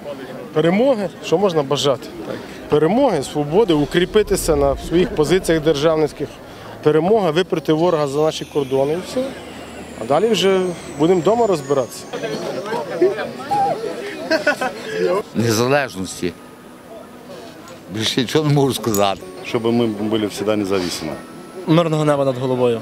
Перемоги, що можна бажати? Перемоги, свободи, укріпитися на своїх позиціях державницьких. Перемога, виперти ворога за наші кордони і все. А далі вже будемо вдома розбиратися. Незалежності. Більше нічого не можу сказати. Щоб ми були завжди незалежні. Мирного неба над головою.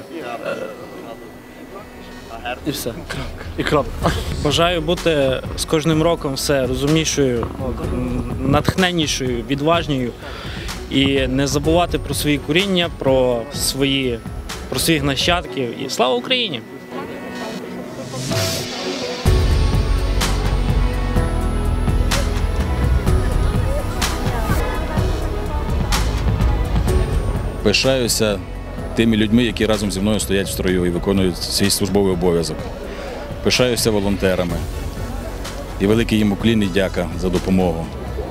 І все. І крапка. Бажаю бути з кожним роком все розумнішою, натхненнішою, відважнішою і не забувати про свої коріння, про своїх нащадків. І слава Україні! Пишаюся тими людьми, які разом зі мною стоять в строю і виконують свій службовий обов'язок. Пишаюся волонтерами. І великий їм уклін і дяка за допомогу.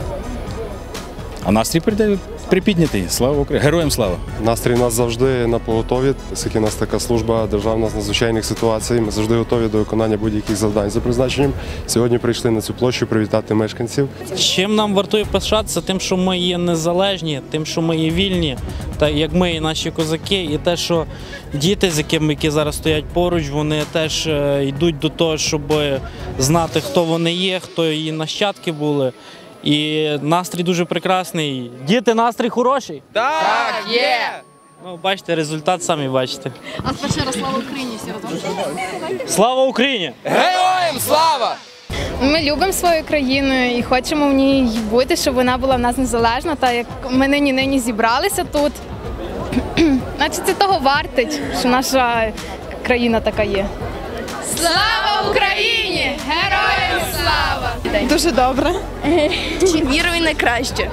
А настрій припіднятий. Слава Україні! Героям слава! Настрій у нас завжди на поготові, оскільки у нас така служба державна з надзвичайних ситуацій. Ми завжди готові до виконання будь-яких завдань за призначенням. Сьогодні прийшли на цю площу привітати мешканців. Чим нам вартує пишатися? Тим, що ми є незалежні, тим, що ми є вільні, так як ми і наші козаки, і те, що діти, які зараз стоять поруч, вони теж йдуть до того, щоб знати, хто вони є, хто її нащадки були. І настрій дуже прекрасний. Діти, настрій хороший? Так, є! Ну, бачите, результат самі бачите. А перший раз слава Україні всі разом. Слава Україні! Героям слава! Ми любимо свою країну і хочемо в ній бути, щоб вона була в нас незалежна. Та як ми нині зібралися тут, значить це того вартить, що наша країна така є. Слава Україні! Героям слава! Дуже добре. Вірую найкраще.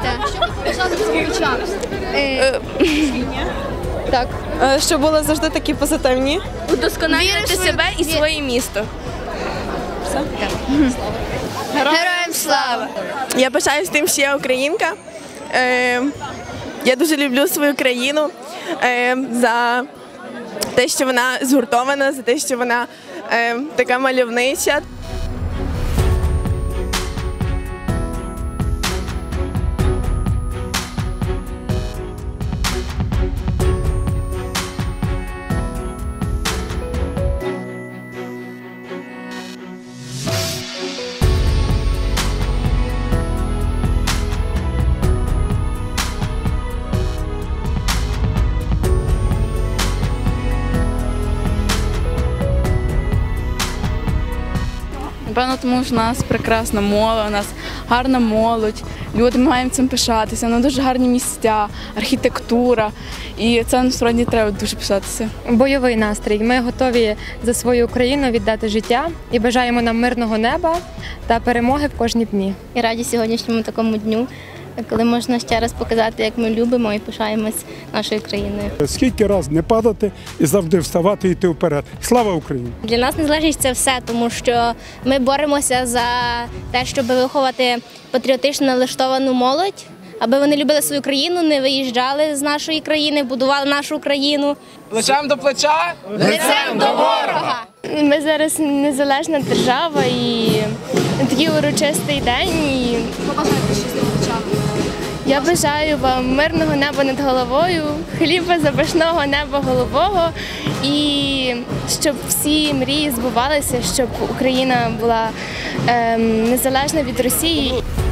Так. Щоб були завжди такі позитивні. Удосконалювати себе і своє місто. Все? Героям слава! Я пишаюсь тим, що я українка. Я дуже люблю свою країну за те, що вона згуртована, за те, що вона така мальовнича. Напевно, тому що у нас прекрасна мова, у нас гарна молодь, люди, ми маємо цим пишатися, ну, дуже гарні місця, архітектура, і це насправді треба дуже пишатися. Бойовий настрій. Ми готові за свою Україну віддати життя і бажаємо нам мирного неба та перемоги в кожні дні. І раді сьогоднішньому такому дню, коли можна ще раз показати, як ми любимо і пишаємось нашою країною. Скільки разів не падати і завжди вставати і йти вперед. Слава Україні! Для нас незалежність – це все, тому що ми боремося за те, щоб виховати патріотично налаштовану молодь, аби вони любили свою країну, не виїжджали з нашої країни, будували нашу країну. Плечем до плеча, лицем до ворога! Ми зараз незалежна держава і такий урочистий день. І Побажайте щось глядачам. я бажаю вам мирного неба над головою, хліба запашного неба голубого і щоб всі мрії збувалися, щоб Україна була незалежна від Росії.